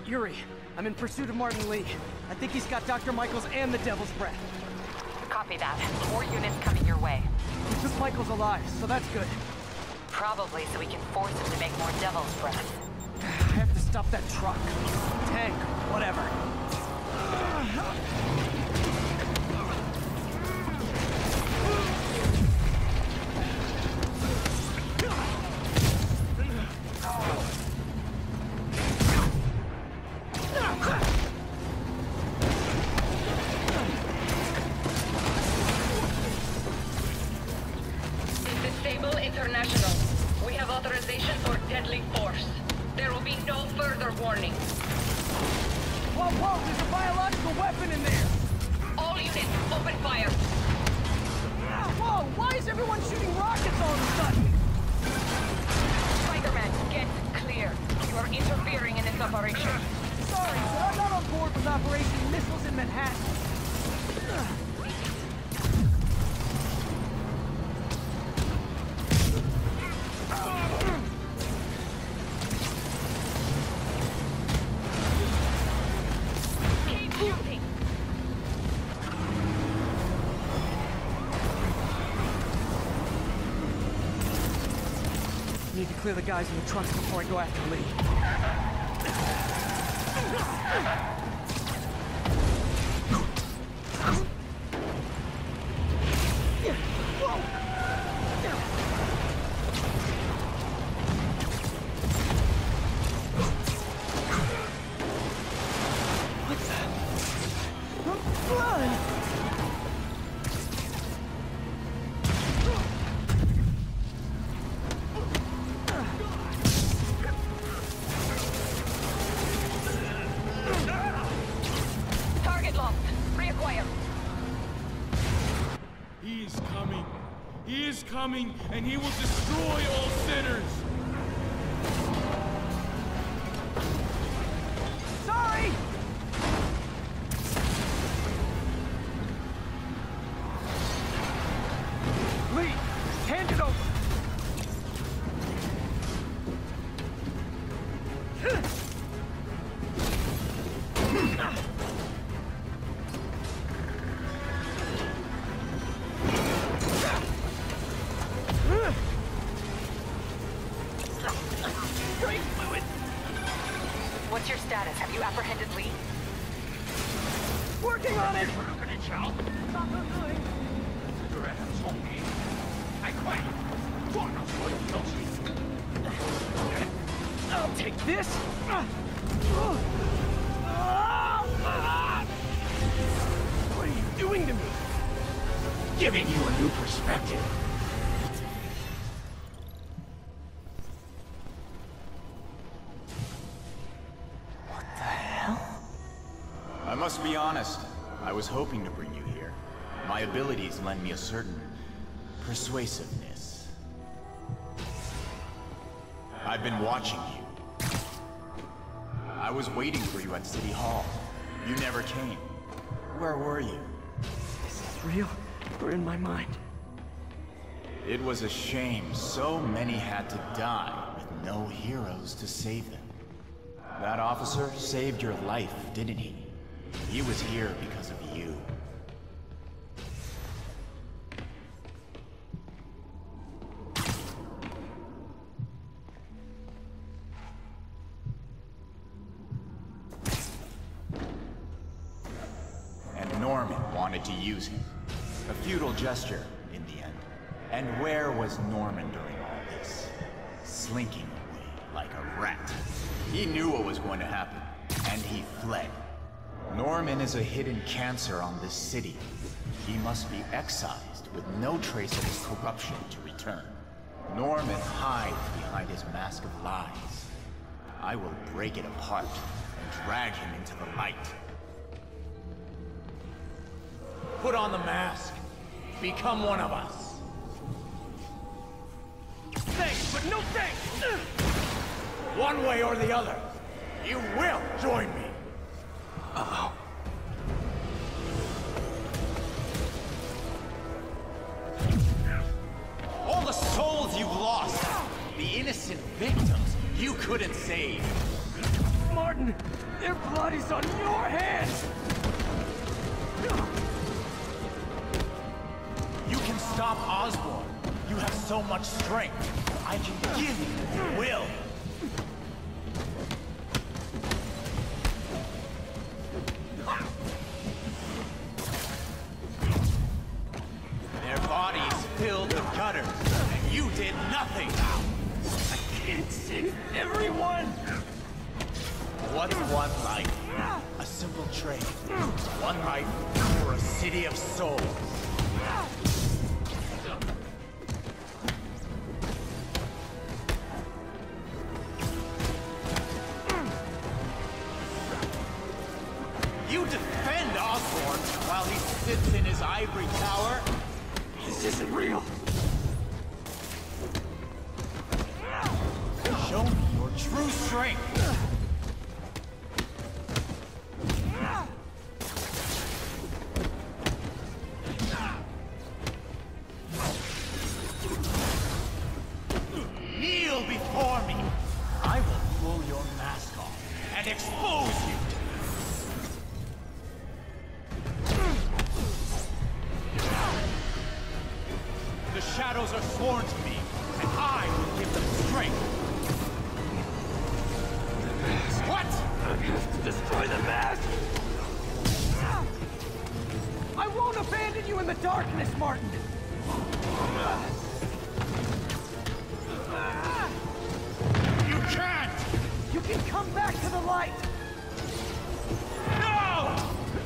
Yuri, I'm in pursuit of Martin Lee. I think he's got Dr. Michaels and the Devil's Breath. Copy that. More units coming your way. He took Michaels alive, so that's good. Probably so we can force him to make more Devil's Breath. I have to stop that truck. Tank, whatever. Disable International. We have authorization for deadly force. There will be no further warning. Whoa, whoa, there's a biological weapon in there! All units, open fire. Whoa, why is everyone shooting rockets all of a sudden? Spider-Man, get clear. You are interfering in this operation. Sorry, but I'm not on board with Operation Missiles in Manhattan. Need to clear the guys in the trucks before I go after Lee. What's that? Blood! Target locked. Reacquire. He is coming. He is coming, and he will destroy all sinners. Sorry! Lee, hand it over! Brain fluid! What's your status? Have you apprehended Lee? Working on it! I'll take this! What are you doing to me? Giving you a new perspective. I must be honest. I was hoping to bring you here. My abilities lend me a certain persuasiveness. I've been watching you. I was waiting for you at City Hall. You never came. Where were you? Is this real or in my mind? It was a shame so many had to die with no heroes to save them. That officer saved your life, didn't he? He was here because of you. And Norman wanted to use him. A futile gesture, in the end. And where was Norman during all this? Slinking away like a rat. He knew what was going to happen, and he fled. Norman is a hidden cancer on this city. He must be excised with no trace of his corruption to return. Norman hides behind his mask of lies. I will break it apart and drag him into the light. Put on the mask. Become one of us. Thanks, but no thanks! One way or the other, you will join me. Uh-oh. All the souls you've lost, the innocent victims you couldn't save. Martin! Their blood is on your hands! You can stop Osborn. You have so much strength. I can give you will. Their bodies filled the gutters, and you did nothing. I can't save everyone! What's one life? A simple trade. One life for a city of souls. You defend Osborn while he sits in his ivory tower? This isn't real! Show me your true strength! Kneel before me! I will pull your mask off and expose you! The shadows are sworn to me, and I will give them strength! What? I have to destroy the mask! I won't abandon you in the darkness, Martin! You can't! You can come back to the light! No!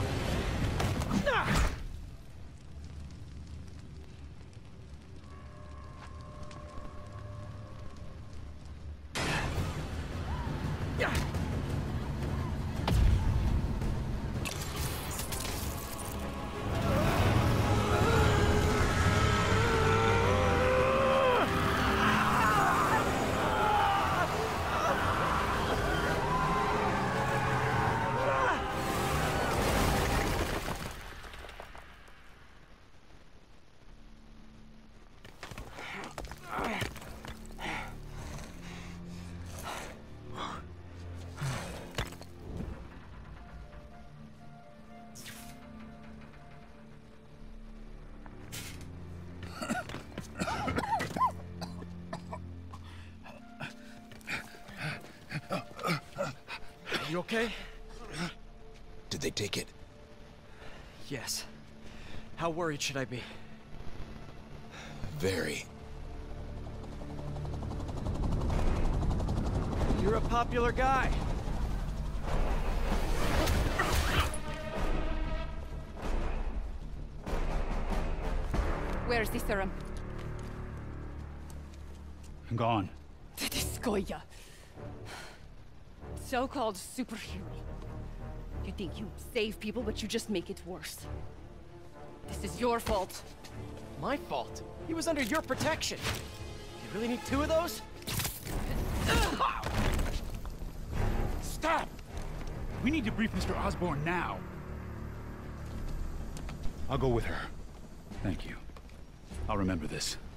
You okay? Did they take it? Yes. How worried should I be? Very. You're a popular guy. Where's the serum? Gone. This Goya. So-called superhero. You think you save people, but you just make it worse. This is your fault. My fault? He was under your protection. You really need two of those? Stop! We need to brief Mr. Osborn now. I'll go with her. Thank you. I'll remember this.